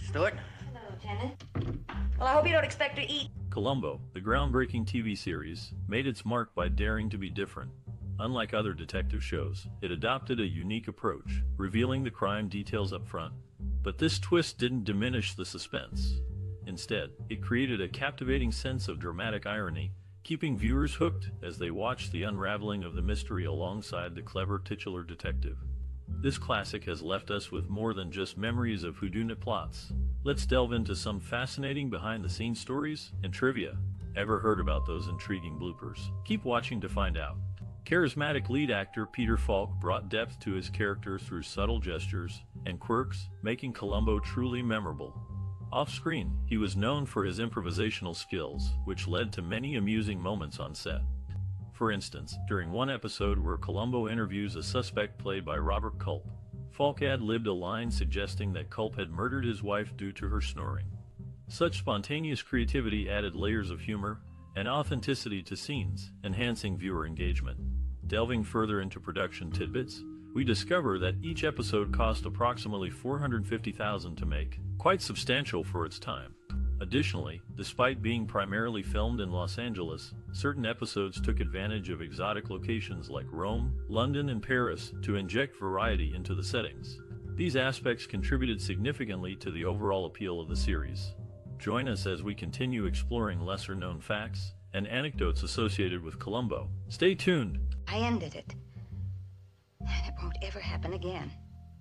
Stewart. Hello, Lieutenant. Well, I hope you don't expect to eat. Columbo, the groundbreaking TV series, made its mark by daring to be different. Unlike other detective shows, it adopted a unique approach, revealing the crime details up front. But this twist didn't diminish the suspense. Instead, it created a captivating sense of dramatic irony, keeping viewers hooked as they watched the unraveling of the mystery alongside the clever titular detective. This classic has left us with more than just memories of whodunit plots. Let's delve into some fascinating behind-the-scenes stories and trivia. Ever heard about those intriguing bloopers? Keep watching to find out. Charismatic lead actor Peter Falk brought depth to his character through subtle gestures and quirks, making Columbo truly memorable. Off-screen, he was known for his improvisational skills, which led to many amusing moments on set. For instance, during one episode where Columbo interviews a suspect played by Robert Culp, Falk ad-libbed a line suggesting that Culp had murdered his wife due to her snoring. Such spontaneous creativity added layers of humor and authenticity to scenes, enhancing viewer engagement. Delving further into production tidbits, we discover that each episode cost approximately $450,000 to make, quite substantial for its time. Additionally, despite being primarily filmed in Los Angeles, certain episodes took advantage of exotic locations like Rome, London, and Paris to inject variety into the settings. These aspects contributed significantly to the overall appeal of the series. Join us as we continue exploring lesser-known facts and anecdotes associated with Columbo. Stay tuned! I ended it. And it won't ever happen again.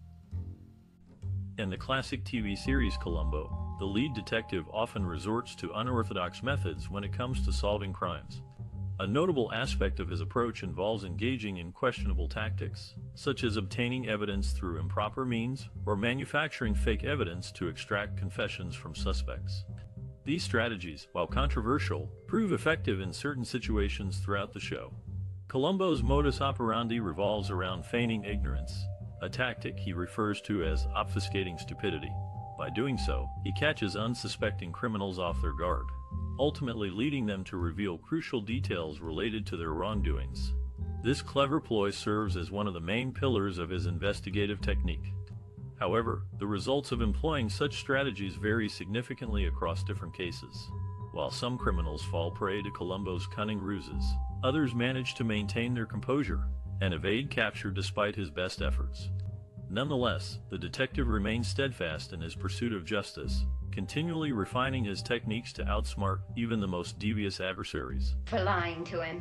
In the classic TV series Columbo, the lead detective often resorts to unorthodox methods when it comes to solving crimes. A notable aspect of his approach involves engaging in questionable tactics, such as obtaining evidence through improper means or manufacturing fake evidence to extract confessions from suspects. These strategies, while controversial, prove effective in certain situations throughout the show. Columbo's modus operandi revolves around feigning ignorance, a tactic he refers to as obfuscating stupidity. By doing so, he catches unsuspecting criminals off their guard, ultimately leading them to reveal crucial details related to their wrongdoings. This clever ploy serves as one of the main pillars of his investigative technique. However, the results of employing such strategies vary significantly across different cases. While some criminals fall prey to Columbo's cunning ruses, others manage to maintain their composure and evade capture despite his best efforts. Nonetheless, the detective remains steadfast in his pursuit of justice, continually refining his techniques to outsmart even the most devious adversaries. For lying to him.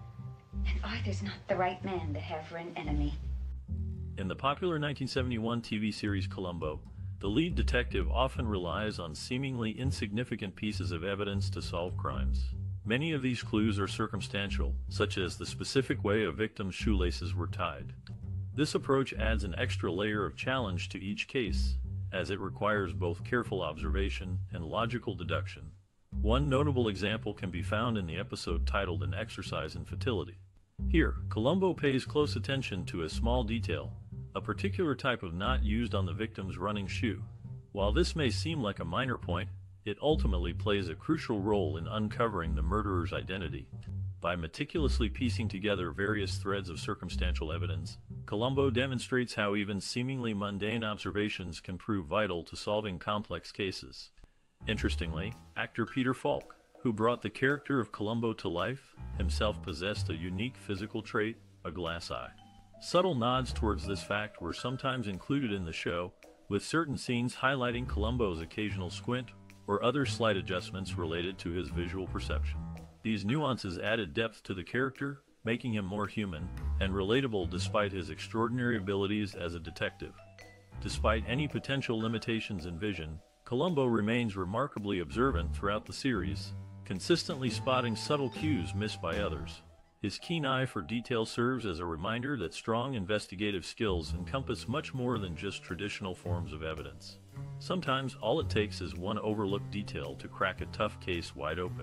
And Arthur's not the right man to have for an enemy. In the popular 1971 TV series Columbo, the lead detective often relies on seemingly insignificant pieces of evidence to solve crimes. Many of these clues are circumstantial, such as the specific way a victim's shoelaces were tied. This approach adds an extra layer of challenge to each case, as it requires both careful observation and logical deduction. One notable example can be found in the episode titled An Exercise in Futility. Here, Columbo pays close attention to a small detail, a particular type of knot used on the victim's running shoe. While this may seem like a minor point, it ultimately plays a crucial role in uncovering the murderer's identity. By meticulously piecing together various threads of circumstantial evidence, Columbo demonstrates how even seemingly mundane observations can prove vital to solving complex cases. Interestingly, actor Peter Falk, who brought the character of Columbo to life, himself possessed a unique physical trait, a glass eye. Subtle nods towards this fact were sometimes included in the show, with certain scenes highlighting Columbo's occasional squint or other slight adjustments related to his visual perception. These nuances added depth to the character, making him more human and relatable despite his extraordinary abilities as a detective. Despite any potential limitations in vision, Columbo remains remarkably observant throughout the series, consistently spotting subtle cues missed by others. His keen eye for detail serves as a reminder that strong investigative skills encompass much more than just traditional forms of evidence. Sometimes all it takes is one overlooked detail to crack a tough case wide open.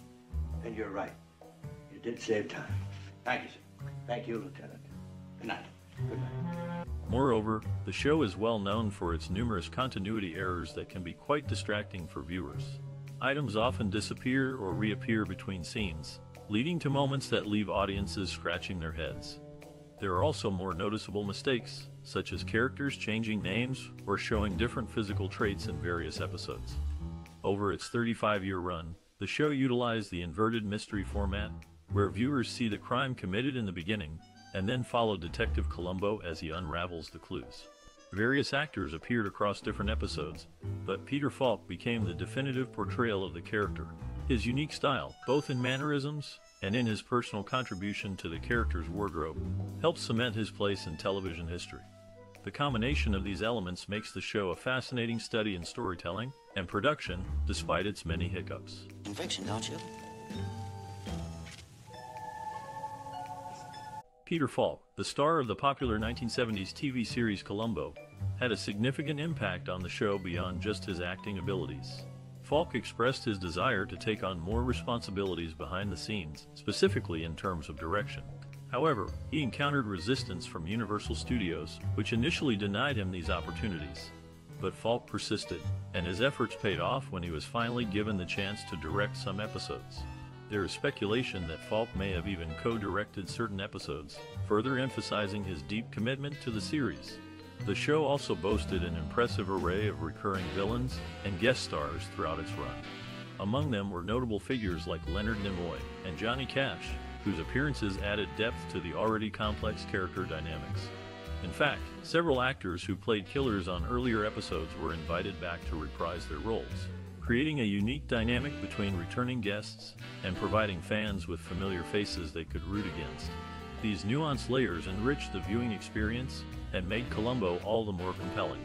And you're right. You did save time. Thank you, sir. Thank you, Lieutenant. Good night. Good night. Moreover, the show is well known for its numerous continuity errors that can be quite distracting for viewers. Items often disappear or reappear between scenes, leading to moments that leave audiences scratching their heads. There are also more noticeable mistakes, such as characters changing names or showing different physical traits in various episodes. Over its 35-year run, the show utilized the inverted mystery format, where viewers see the crime committed in the beginning and then follow Detective Columbo as he unravels the clues. Various actors appeared across different episodes, but Peter Falk became the definitive portrayal of the character. His unique style, both in mannerisms and in his personal contribution to the character's wardrobe, helped cement his place in television history. The combination of these elements makes the show a fascinating study in storytelling and production, despite its many hiccups. Conviction, don't you? Peter Falk, the star of the popular 1970s TV series Columbo, had a significant impact on the show beyond just his acting abilities. Falk expressed his desire to take on more responsibilities behind the scenes, specifically in terms of direction. However, he encountered resistance from Universal Studios, which initially denied him these opportunities. But Falk persisted, and his efforts paid off when he was finally given the chance to direct some episodes. There is speculation that Falk may have even co-directed certain episodes, further emphasizing his deep commitment to the series. The show also boasted an impressive array of recurring villains and guest stars throughout its run. Among them were notable figures like Leonard Nimoy and Johnny Cash, whose appearances added depth to the already complex character dynamics. In fact, several actors who played killers on earlier episodes were invited back to reprise their roles, creating a unique dynamic between returning guests and providing fans with familiar faces they could root against. These nuanced layers enriched the viewing experience and made Columbo all the more compelling.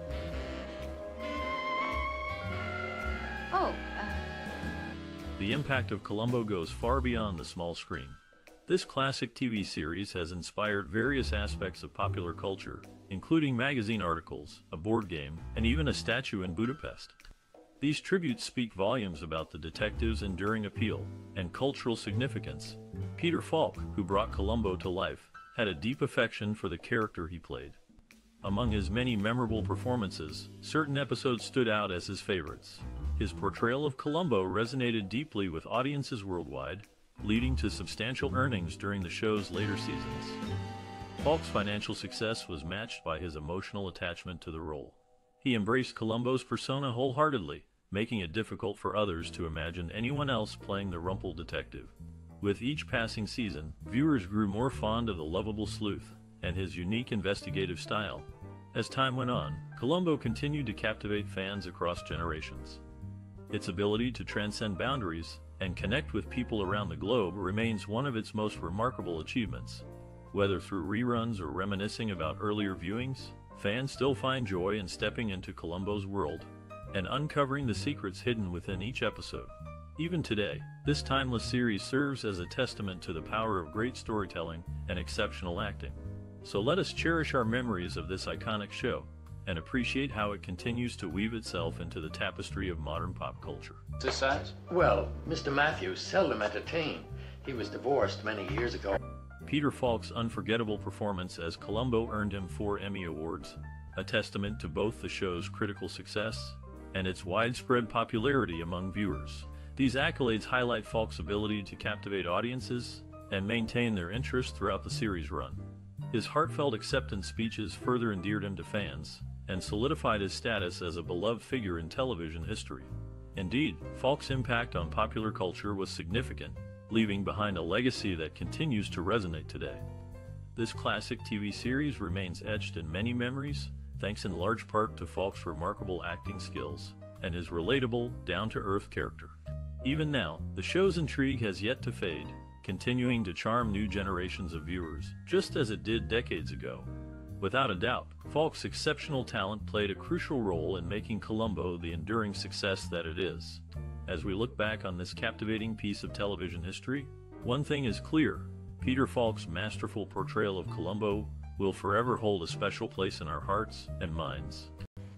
The impact of Columbo goes far beyond the small screen. This classic TV series has inspired various aspects of popular culture, including magazine articles, a board game, and even a statue in Budapest. These tributes speak volumes about the detective's enduring appeal and cultural significance. Peter Falk, who brought Columbo to life, had a deep affection for the character he played. Among his many memorable performances, certain episodes stood out as his favorites. His portrayal of Columbo resonated deeply with audiences worldwide, leading to substantial earnings during the show's later seasons. Falk's financial success was matched by his emotional attachment to the role. He embraced Columbo's persona wholeheartedly, making it difficult for others to imagine anyone else playing the Rumple detective. With each passing season, viewers grew more fond of the lovable sleuth and his unique investigative style. As time went on, Columbo continued to captivate fans across generations. Its ability to transcend boundaries and connect with people around the globe remains one of its most remarkable achievements. Whether through reruns or reminiscing about earlier viewings, fans still find joy in stepping into Columbo's world and uncovering the secrets hidden within each episode. Even today, this timeless series serves as a testament to the power of great storytelling and exceptional acting. So let us cherish our memories of this iconic show and appreciate how it continues to weave itself into the tapestry of modern pop culture. This size? Well, Mr. Matthews seldom entertained. He was divorced many years ago. Peter Falk's unforgettable performance as Columbo earned him 4 Emmy Awards, a testament to both the show's critical success and its widespread popularity among viewers. These accolades highlight Falk's ability to captivate audiences and maintain their interest throughout the series run. His heartfelt acceptance speeches further endeared him to fans and solidified his status as a beloved figure in television history. Indeed, Falk's impact on popular culture was significant, leaving behind a legacy that continues to resonate today. This classic TV series remains etched in many memories, thanks in large part to Falk's remarkable acting skills and his relatable, down-to-earth character. Even now, the show's intrigue has yet to fade, continuing to charm new generations of viewers, just as it did decades ago. Without a doubt, Falk's exceptional talent played a crucial role in making Columbo the enduring success that it is. As we look back on this captivating piece of television history, one thing is clear: Peter Falk's masterful portrayal of Columbo will forever hold a special place in our hearts and minds.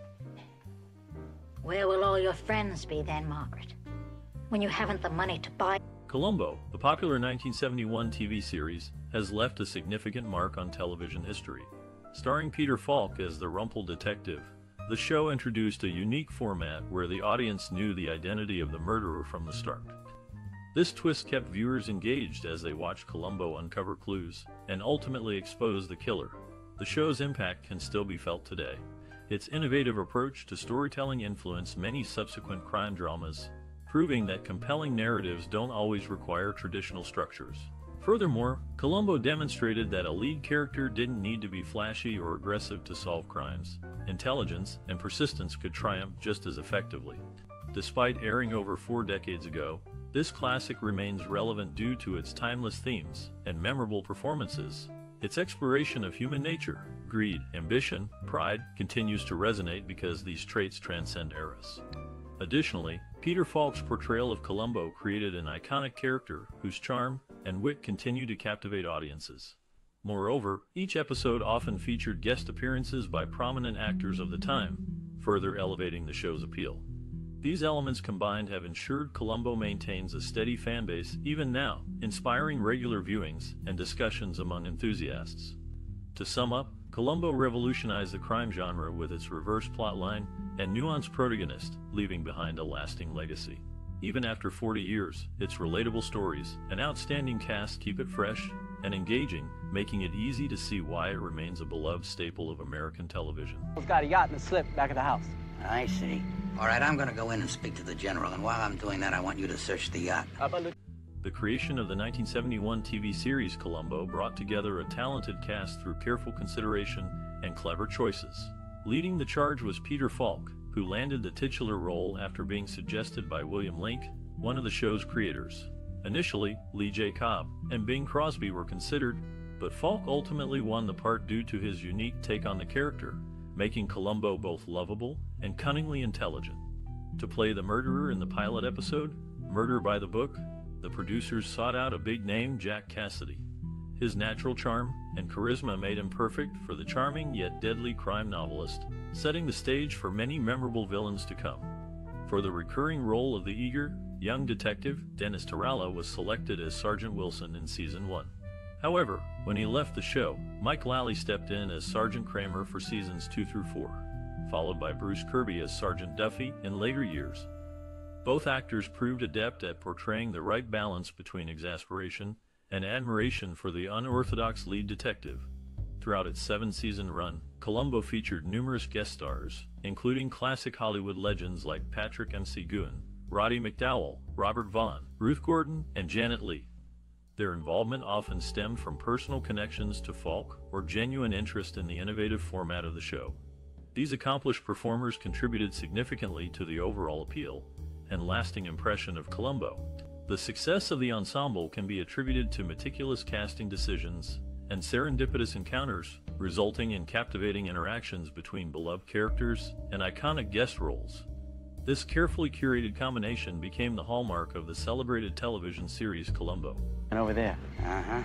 Where will all your friends be then, Margaret? When you haven't the money to buy... Columbo, the popular 1971 TV series, has left a significant mark on television history. Starring Peter Falk as the Rumple detective, the show introduced a unique format where the audience knew the identity of the murderer from the start. This twist kept viewers engaged as they watched Columbo uncover clues and ultimately expose the killer. The show's impact can still be felt today. Its innovative approach to storytelling influenced many subsequent crime dramas, proving that compelling narratives don't always require traditional structures. Furthermore, Columbo demonstrated that a lead character didn't need to be flashy or aggressive to solve crimes. Intelligence and persistence could triumph just as effectively. Despite airing over 4 decades ago, this classic remains relevant due to its timeless themes and memorable performances. Its exploration of human nature, greed, ambition, pride continues to resonate because these traits transcend eras. Additionally, Peter Falk's portrayal of Columbo created an iconic character whose charm and wit continue to captivate audiences. Moreover, each episode often featured guest appearances by prominent actors of the time, further elevating the show's appeal. These elements combined have ensured Columbo maintains a steady fanbase even now, inspiring regular viewings and discussions among enthusiasts. To sum up, Columbo revolutionized the crime genre with its reverse plotline and nuanced protagonist, leaving behind a lasting legacy. Even after 40 years, its relatable stories and outstanding cast keep it fresh and engaging, making it easy to see why it remains a beloved staple of American television. It's got a yacht in the slip back of the house. I see. All right, I'm going to go in and speak to the general, and while I'm doing that, I want you to search the yacht. The creation of the 1971 TV series Columbo brought together a talented cast through careful consideration and clever choices. Leading the charge was Peter Falk, who landed the titular role after being suggested by William Link, one of the show's creators. Initially, Lee J. Cobb and Bing Crosby were considered, but Falk ultimately won the part due to his unique take on the character, making Columbo both lovable and cunningly intelligent. To play the murderer in the pilot episode, Murder by the Book, the producers sought out a big-name Jack Cassidy. His natural charm and charisma made him perfect for the charming yet deadly crime novelist, setting the stage for many memorable villains to come. For the recurring role of the eager, young detective, Dennis Taralla was selected as Sergeant Wilson in Season 1. However, when he left the show, Mike Lally stepped in as Sergeant Kramer for Seasons 2 through 4, followed by Bruce Kirby as Sergeant Duffy in later years. Both actors proved adept at portraying the right balance between exasperation and admiration for the unorthodox lead detective. Throughout its 7-season run, Columbo featured numerous guest stars, including classic Hollywood legends like Patrick McGoohan, Roddy McDowall, Robert Vaughn, Ruth Gordon, and Janet Leigh. Their involvement often stemmed from personal connections to Falk or genuine interest in the innovative format of the show. These accomplished performers contributed significantly to the overall appeal and lasting impression of Columbo. The success of the ensemble can be attributed to meticulous casting decisions and serendipitous encounters, resulting in captivating interactions between beloved characters and iconic guest roles. This carefully curated combination became the hallmark of the celebrated television series Columbo. And over there. Uh-huh.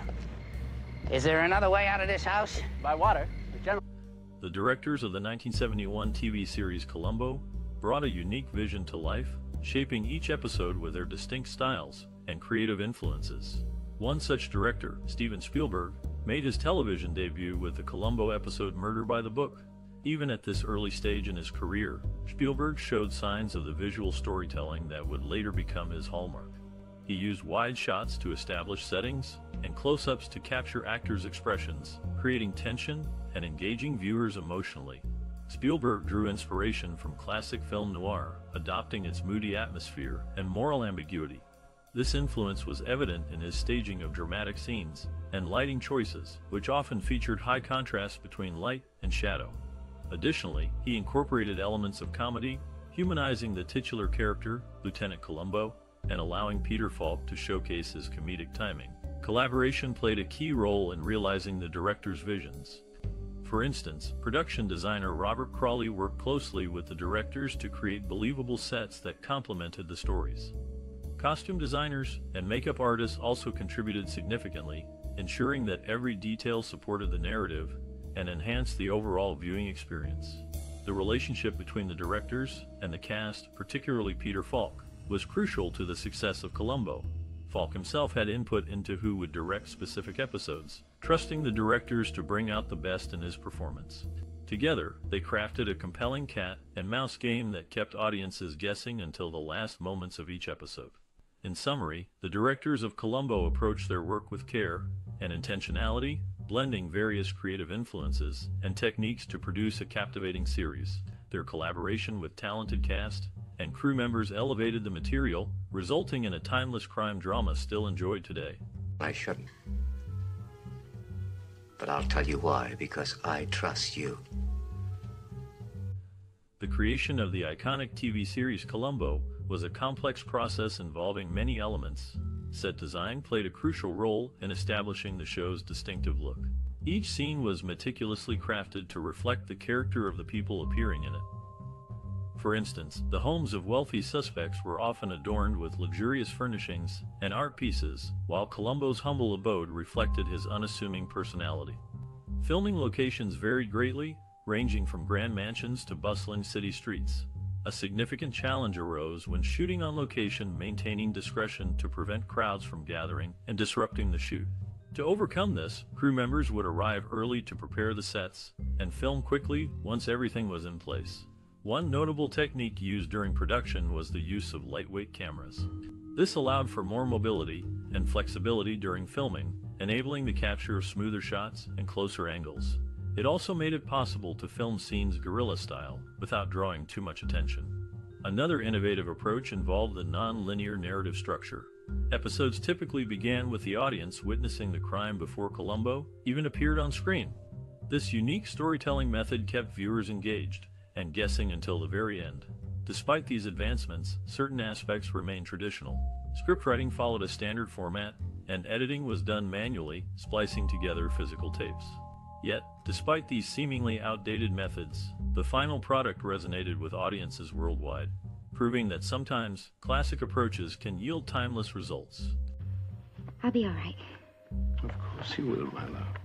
Is there another way out of this house? By water. The general. The directors of the 1971 TV series Columbo brought a unique vision to life, shaping each episode with their distinct styles and creative influences. One such director, Steven Spielberg, made his television debut with the Columbo episode Murder by the Book. Even at this early stage in his career, Spielberg showed signs of the visual storytelling that would later become his hallmark. He used wide shots to establish settings and close-ups to capture actors' expressions, creating tension and engaging viewers emotionally. Spielberg drew inspiration from classic film noir, adopting its moody atmosphere and moral ambiguity. This influence was evident in his staging of dramatic scenes and lighting choices, which often featured high contrast between light and shadow. Additionally, he incorporated elements of comedy, humanizing the titular character, Lieutenant Columbo, and allowing Peter Falk to showcase his comedic timing. Collaboration played a key role in realizing the director's visions. For instance, production designer Robert Crawley worked closely with the directors to create believable sets that complemented the stories. Costume designers and makeup artists also contributed significantly, ensuring that every detail supported the narrative and enhanced the overall viewing experience. The relationship between the directors and the cast, particularly Peter Falk, was crucial to the success of Columbo. Falk himself had input into who would direct specific episodes, trusting the directors to bring out the best in his performance. Together, they crafted a compelling cat and mouse game that kept audiences guessing until the last moments of each episode. In summary, the directors of Columbo approached their work with care and intentionality, blending various creative influences and techniques to produce a captivating series. Their collaboration with talented cast and crew members elevated the material, resulting in a timeless crime drama still enjoyed today. I shouldn't. But I'll tell you why, because I trust you. The creation of the iconic TV series Columbo was a complex process involving many elements. Set design played a crucial role in establishing the show's distinctive look. Each scene was meticulously crafted to reflect the character of the people appearing in it. For instance, the homes of wealthy suspects were often adorned with luxurious furnishings and art pieces, while Columbo's humble abode reflected his unassuming personality. Filming locations varied greatly, ranging from grand mansions to bustling city streets. A significant challenge arose when shooting on location, maintaining discretion to prevent crowds from gathering and disrupting the shoot. To overcome this, crew members would arrive early to prepare the sets and film quickly once everything was in place. One notable technique used during production was the use of lightweight cameras. This allowed for more mobility and flexibility during filming, enabling the capture of smoother shots and closer angles. It also made it possible to film scenes guerrilla style without drawing too much attention. Another innovative approach involved the non-linear narrative structure. Episodes typically began with the audience witnessing the crime before Columbo even appeared on screen. This unique storytelling method kept viewers engaged and guessing until the very end. Despite these advancements, certain aspects remained traditional. Scriptwriting followed a standard format, and editing was done manually, splicing together physical tapes. Yet, despite these seemingly outdated methods, the final product resonated with audiences worldwide, proving that sometimes classic approaches can yield timeless results. I'll be all right. Of course you will, my love.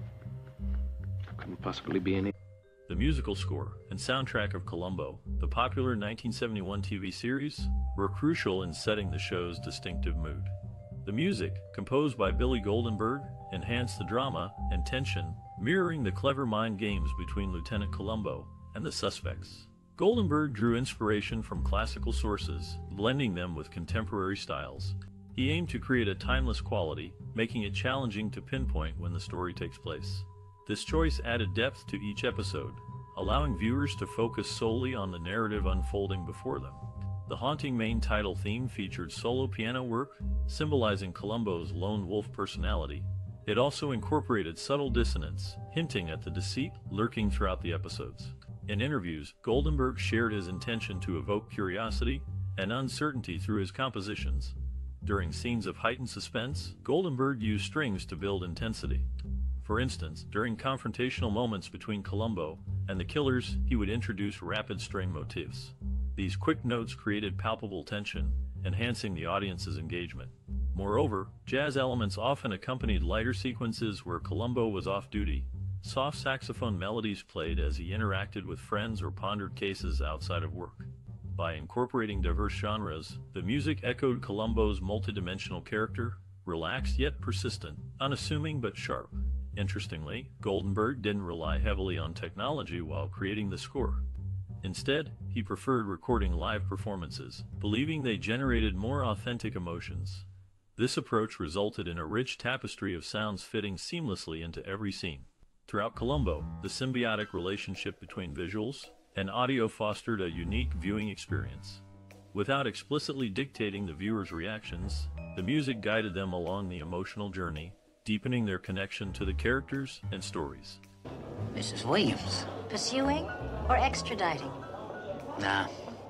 Couldn't possibly be any... The musical score and soundtrack of Columbo, the popular 1971 TV series, were crucial in setting the show's distinctive mood. The music, composed by Billy Goldenberg, enhanced the drama and tension, mirroring the clever mind games between Lieutenant Columbo and the suspects. Goldenberg drew inspiration from classical sources, blending them with contemporary styles. He aimed to create a timeless quality, making it challenging to pinpoint when the story takes place. This choice added depth to each episode, allowing viewers to focus solely on the narrative unfolding before them. The haunting main title theme featured solo piano work, symbolizing Columbo's lone wolf personality. It also incorporated subtle dissonance, hinting at the deceit lurking throughout the episodes. In interviews, Goldenberg shared his intention to evoke curiosity and uncertainty through his compositions. During scenes of heightened suspense, Goldenberg used strings to build intensity. For instance, during confrontational moments between Columbo and the killers, he would introduce rapid string motifs. These quick notes created palpable tension, enhancing the audience's engagement. Moreover, jazz elements often accompanied lighter sequences where Columbo was off-duty. Soft saxophone melodies played as he interacted with friends or pondered cases outside of work. By incorporating diverse genres, the music echoed Columbo's multidimensional character, relaxed yet persistent, unassuming but sharp. Interestingly, Goldenberg didn't rely heavily on technology while creating the score. Instead, he preferred recording live performances, believing they generated more authentic emotions. This approach resulted in a rich tapestry of sounds fitting seamlessly into every scene. Throughout Columbo, the symbiotic relationship between visuals and audio fostered a unique viewing experience. Without explicitly dictating the viewer's reactions, the music guided them along the emotional journey, deepening their connection to the characters and stories. Mrs. Williams. Pursuing or extraditing? Nah,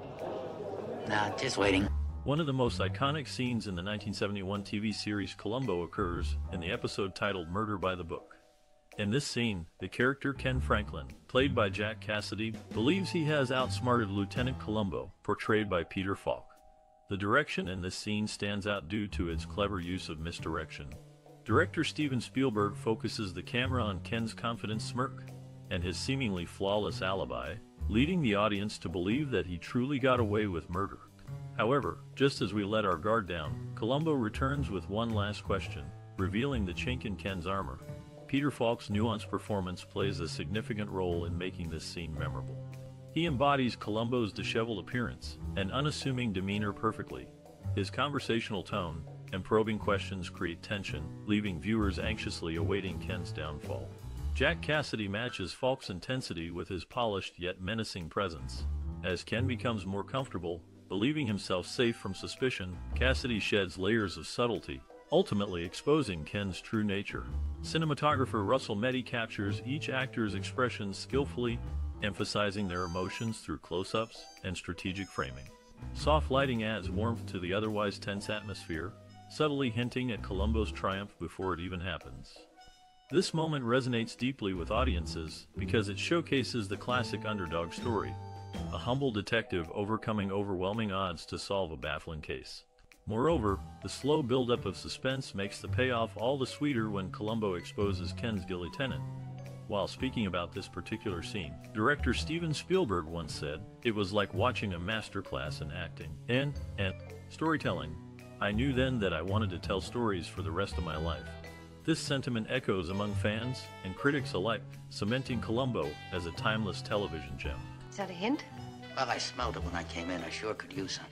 just waiting. One of the most iconic scenes in the 1971 TV series Columbo occurs in the episode titled Murder by the Book. In this scene, the character Ken Franklin, played by Jack Cassidy, believes he has outsmarted Lieutenant Columbo, portrayed by Peter Falk. The direction in this scene stands out due to its clever use of misdirection. Director Steven Spielberg focuses the camera on Ken's confident smirk and his seemingly flawless alibi, leading the audience to believe that he truly got away with murder. However, just as we let our guard down, Columbo returns with one last question, revealing the chink in Ken's armor. Peter Falk's nuanced performance plays a significant role in making this scene memorable. He embodies Columbo's disheveled appearance and unassuming demeanor perfectly, His conversational tone and probing questions create tension, leaving viewers anxiously awaiting Ken's downfall. Jack Cassidy matches Falk's intensity with his polished yet menacing presence. As Ken becomes more comfortable, believing himself safe from suspicion, Cassidy sheds layers of subtlety, ultimately exposing Ken's true nature. Cinematographer Russell Meddy captures each actor's expressions skillfully, emphasizing their emotions through close-ups and strategic framing. Soft lighting adds warmth to the otherwise tense atmosphere, subtly hinting at Columbo's triumph before it even happens. This moment resonates deeply with audiences because it showcases the classic underdog story, a humble detective overcoming overwhelming odds to solve a baffling case. Moreover, the slow buildup of suspense makes the payoff all the sweeter when Columbo exposes Ken's guilty tenant. While speaking about this particular scene, director Steven Spielberg once said, "It was like watching a masterclass in acting and storytelling. I knew then that I wanted to tell stories for the rest of my life." This sentiment echoes among fans and critics alike, cementing Columbo as a timeless television gem. Is that a hint? Well, I smelled it when I came in. I sure could use some.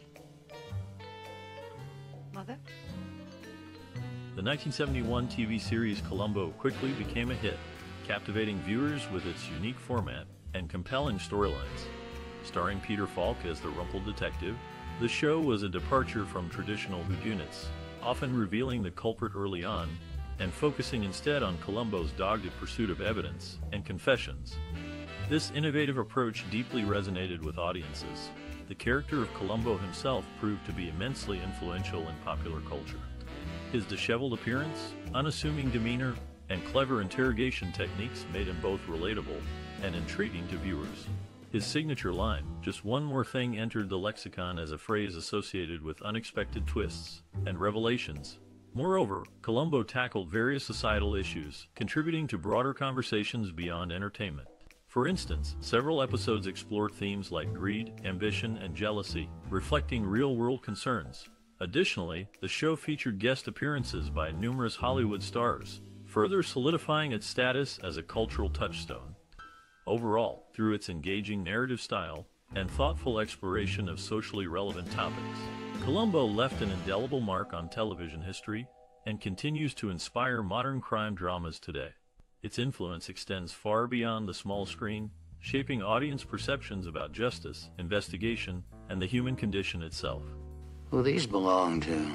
Mother? The 1971 TV series Columbo quickly became a hit, captivating viewers with its unique format and compelling storylines. Starring Peter Falk as the Rumpled detective, the show was a departure from traditional whodunits, often revealing the culprit early on and focusing instead on Columbo's dogged pursuit of evidence and confessions. This innovative approach deeply resonated with audiences. The character of Columbo himself proved to be immensely influential in popular culture. His disheveled appearance, unassuming demeanor, and clever interrogation techniques made him both relatable and intriguing to viewers. His signature line, "Just one more thing," entered the lexicon as a phrase associated with unexpected twists and revelations. Moreover, Columbo tackled various societal issues, contributing to broader conversations beyond entertainment. For instance, several episodes explored themes like greed, ambition, and jealousy, reflecting real-world concerns. Additionally, the show featured guest appearances by numerous Hollywood stars, further solidifying its status as a cultural touchstone. Overall, through its engaging narrative style and thoughtful exploration of socially relevant topics, Columbo left an indelible mark on television history and continues to inspire modern crime dramas today. Its influence extends far beyond the small screen, shaping audience perceptions about justice, investigation, and the human condition itself. Who these belong to?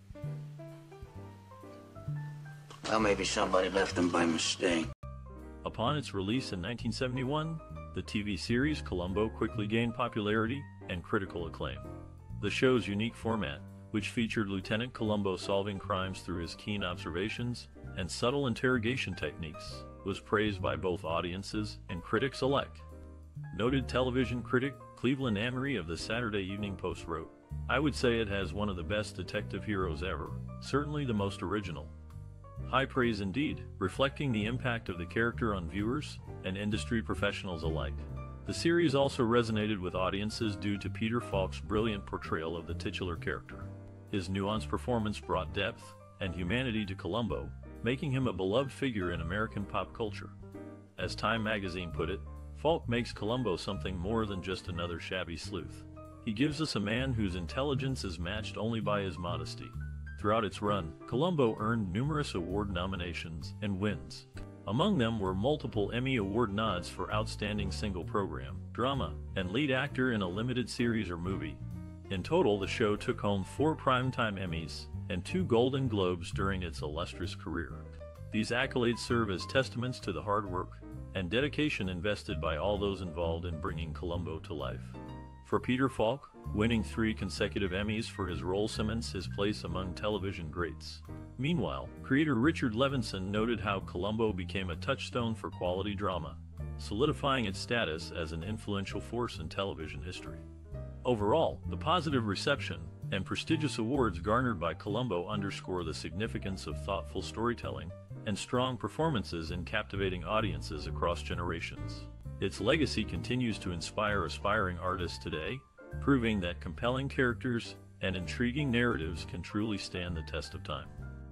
Well, maybe somebody left them by mistake. Upon its release in 1971, the TV series Columbo quickly gained popularity and critical acclaim. The show's unique format, which featured Lieutenant Columbo solving crimes through his keen observations and subtle interrogation techniques, was praised by both audiences and critics alike. Noted television critic Cleveland Amory of the Saturday Evening Post wrote, "I would say it has one of the best detective heroes ever, certainly the most original." High praise indeed, reflecting the impact of the character on viewers and industry professionals alike. The series also resonated with audiences due to Peter Falk's brilliant portrayal of the titular character. His nuanced performance brought depth and humanity to Columbo, making him a beloved figure in American pop culture. As Time magazine put it, Falk makes Columbo something more than just another shabby sleuth. He gives us a man whose intelligence is matched only by his modesty. Throughout its run, Columbo earned numerous award nominations and wins. Among them were multiple Emmy Award nods for Outstanding Single Program, Drama, and Lead Actor in a Limited Series or Movie. In total, the show took home 4 Primetime Emmys and 2 Golden Globes during its illustrious career. These accolades serve as testaments to the hard work and dedication invested by all those involved in bringing Columbo to life. For Peter Falk, winning 3 consecutive Emmys for his role cements his place among television greats. Meanwhile, creator Richard Levinson noted how Columbo became a touchstone for quality drama, solidifying its status as an influential force in television history. Overall, the positive reception and prestigious awards garnered by Columbo underscore the significance of thoughtful storytelling and strong performances in captivating audiences across generations. Its legacy continues to inspire aspiring artists today, proving that compelling characters and intriguing narratives can truly stand the test of time.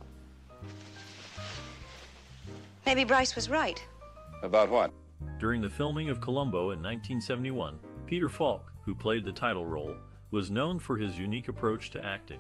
Maybe Bryce was right. About what? During the filming of Columbo in 1971, Peter Falk, who played the title role, was known for his unique approach to acting,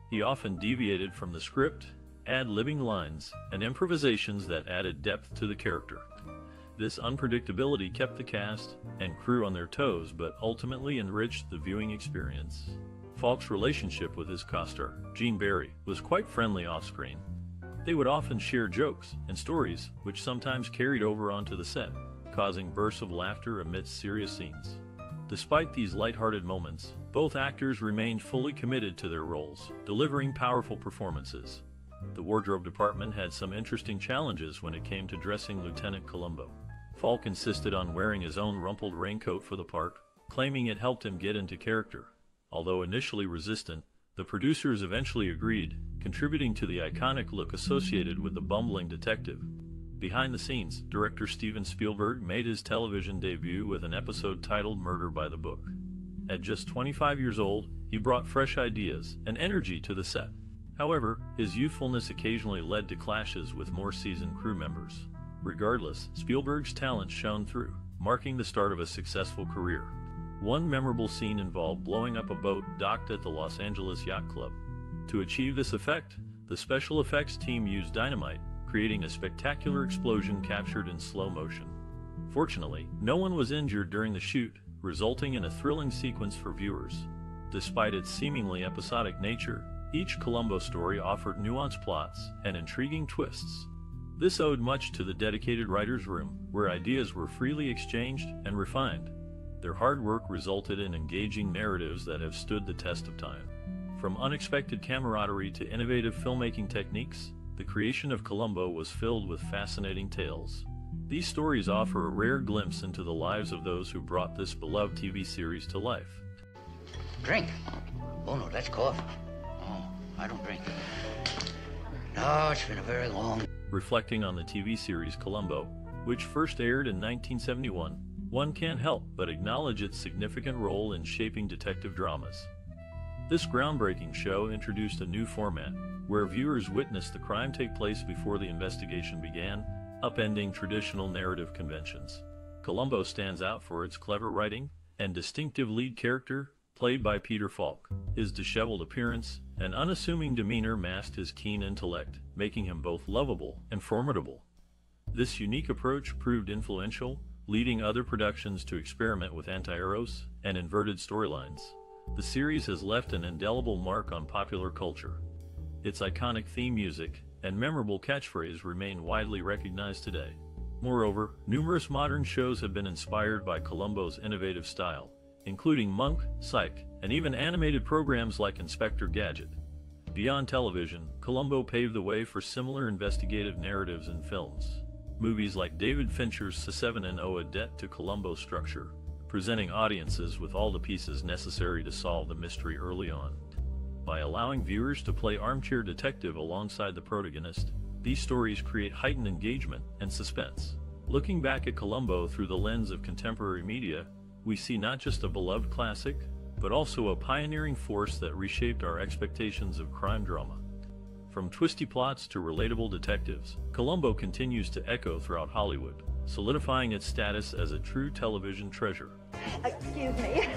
He often deviated from the script, ad-libbing lines, and improvisations that added depth to the character. This unpredictability kept the cast and crew on their toes, but ultimately enriched the viewing experience. Falk's relationship with his co-star, Gene Barry, was quite friendly off-screen. They would often share jokes and stories, which sometimes carried over onto the set, causing bursts of laughter amidst serious scenes. Despite these lighthearted moments, both actors remained fully committed to their roles, delivering powerful performances. The wardrobe department had some interesting challenges when it came to dressing Lieutenant Columbo. Falk insisted on wearing his own rumpled raincoat for the part, claiming it helped him get into character. Although initially resistant, the producers eventually agreed, contributing to the iconic look associated with the bumbling detective. Behind the scenes, director Steven Spielberg made his television debut with an episode titled Murder by the Book. At just 25 years old, he brought fresh ideas and energy to the set. However, his youthfulness occasionally led to clashes with more seasoned crew members. Regardless, Spielberg's talent shone through, marking the start of a successful career. One memorable scene involved blowing up a boat docked at the Los Angeles Yacht Club. To achieve this effect, the special effects team used dynamite, creating a spectacular explosion captured in slow motion. Fortunately, no one was injured during the shoot, resulting in a thrilling sequence for viewers. Despite its seemingly episodic nature, each Columbo story offered nuanced plots and intriguing twists. This owed much to the dedicated writer's room, where ideas were freely exchanged and refined. Their hard work resulted in engaging narratives that have stood the test of time. From unexpected camaraderie to innovative filmmaking techniques, the creation of Columbo was filled with fascinating tales. These stories offer a rare glimpse into the lives of those who brought this beloved TV series to life. Drink? Oh, no, that's coffee. Oh, I don't drink. No, it's been a very long... Reflecting on the TV series Columbo, which first aired in 1971, one can't help but acknowledge its significant role in shaping detective dramas. This groundbreaking show introduced a new format, where viewers witnessed the crime take place before the investigation began, upending traditional narrative conventions. Columbo stands out for its clever writing and distinctive lead character, played by Peter Falk. His disheveled appearance and unassuming demeanor masked his keen intellect, making him both lovable and formidable. This unique approach proved influential, leading other productions to experiment with anti-heroes and inverted storylines. The series has left an indelible mark on popular culture. Its iconic theme music and memorable catchphrase remain widely recognized today. Moreover, numerous modern shows have been inspired by Columbo's innovative style, including Monk, Psych, and even animated programs like Inspector Gadget. Beyond television, Columbo paved the way for similar investigative narratives in films. Movies like David Fincher's Se7 owe a debt to Columbo's structure, presenting audiences with all the pieces necessary to solve the mystery early on. By allowing viewers to play armchair detective alongside the protagonist, these stories create heightened engagement and suspense. Looking back at Columbo through the lens of contemporary media, we see not just a beloved classic, but also a pioneering force that reshaped our expectations of crime drama. From twisty plots to relatable detectives, Columbo continues to echo throughout Hollywood, solidifying its status as a true television treasure. Excuse me.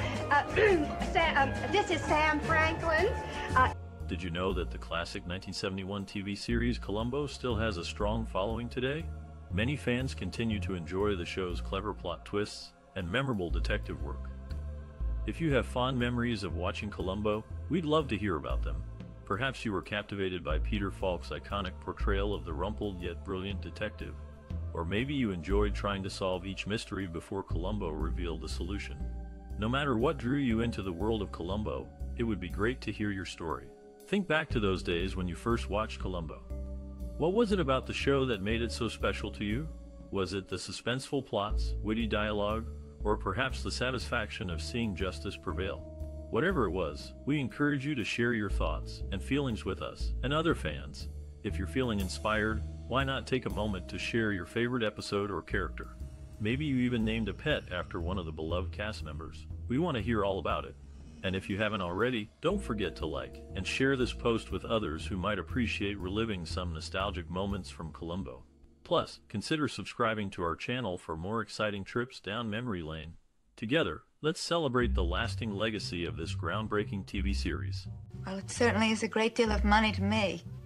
This is Sam Franklin. Did you know that the classic 1971 TV series Columbo still has a strong following today? Many fans continue to enjoy the show's clever plot twists and memorable detective work. If you have fond memories of watching Columbo, we'd love to hear about them. Perhaps you were captivated by Peter Falk's iconic portrayal of the rumpled yet brilliant detective. Or maybe you enjoyed trying to solve each mystery before Columbo revealed the solution. No matter what drew you into the world of Columbo, it would be great to hear your story. Think back to those days when you first watched Columbo. What was it about the show that made it so special to you? Was it the suspenseful plots, witty dialogue, or perhaps the satisfaction of seeing justice prevail? Whatever it was, we encourage you to share your thoughts and feelings with us and other fans. If you're feeling inspired, why not take a moment to share your favorite episode or character? Maybe you even named a pet after one of the beloved cast members. We want to hear all about it. And if you haven't already, don't forget to like and share this post with others who might appreciate reliving some nostalgic moments from Columbo. Plus, consider subscribing to our channel for more exciting trips down memory lane. Together, Let's celebrate the lasting legacy of this groundbreaking TV series. Well, it certainly is a great deal of money to me.